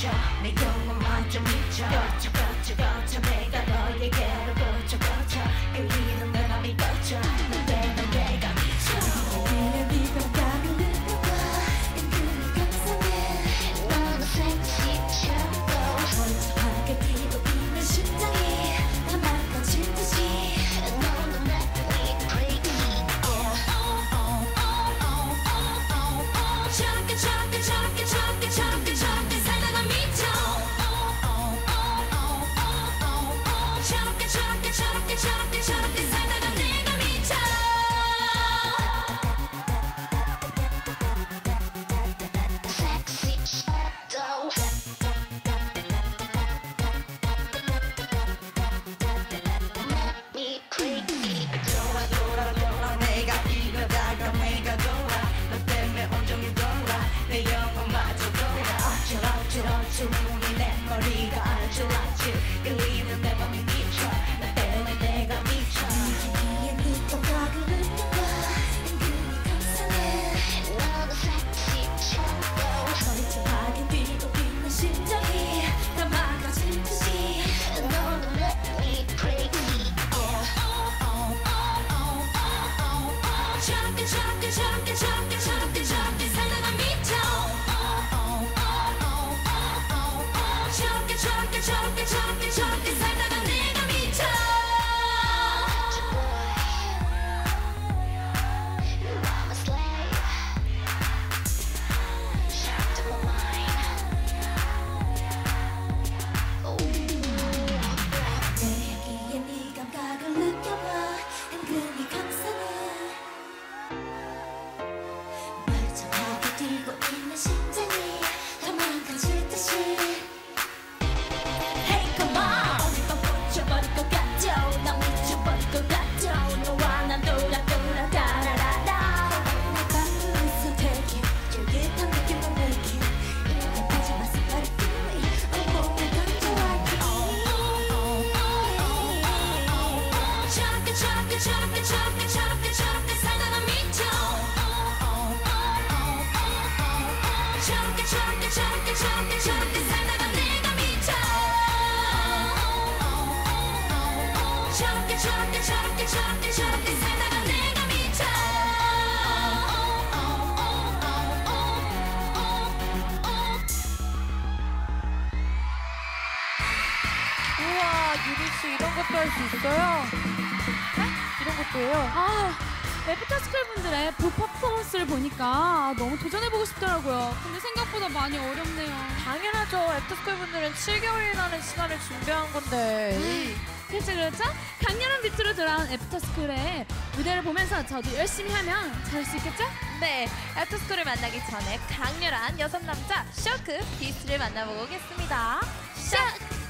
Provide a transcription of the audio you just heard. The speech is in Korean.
미쳐 내 영혼만 좀 미쳐 거쳐 내가 너에게로 거쳐 그 이름 내 맘이 거쳐 너 때문에 내가 미쳐 그냥 네 벽각을 느껴봐 은근히 감상해 너무 섹시처럼 멀쩡하게 뒤덮이는 심장이 나만 거칠 듯이 너는 내 crazy 저렇게 살다가 미쳐 저렇게 살다가 내가 미쳐 Sexy shadow Make me crazy 돌아 내가 이러다가 내가 돌아 너 때문에 온종일 돌아 내 영혼마저 돌아 어쩌 눈이 내 머리가 알줄알줄 끌리는 내 맘이 미쳐 너 때문에 내가 미쳐 이에 네 감각을 느껴봐 은근히 감상해 너는 섹시처럼 멀쩡하게 뒤덮이는 심장이 다 막아질 듯이 너는 make me crazy 저렇게 살다가 미쳐 저렇게 살다가 내가 미쳐 I'm a slave Trapped in my mind 내 귀에 네 감각을 느껴봐 은근히 감상해 멀쩡하게 뛰고 있는 심장이 다 망가질 듯이 Hey come on 어디 봐 꽂혀버릴 것 같죠 나 미쳐버릴 것 같죠 너와 난 돌아 따라라라 내 방에서 대기 쫄깃한 느낌은 느낌 이렇게까지 마스 나를 feeling 온몸에 던져갈게 저렇게 살다가 미쳐 저렇게 살다가 내가 미쳐 저렇게 살다가 내가 미쳐 우와, 유리씨 이런 것도 할 수 있어요? 네? 이런 것도 해요? 애프터스쿨 분들의 퍼포먼스를 보니까 너무 도전해보고 싶더라고요. 근데 생각보다 많이 어렵네요. 당연하죠. 애프터스쿨 분들은 7개월이라는 시간을 준비한 건데. 그렇죠? 강렬한 비트로 돌아온 애프터스쿨의 무대를 보면서 저도 열심히 하면 잘할 수 있겠죠? 네, 애프터스쿨을 만나기 전에 강렬한 여섯 남자 쇼크 비스트를 만나보고 오겠습니다. 샥!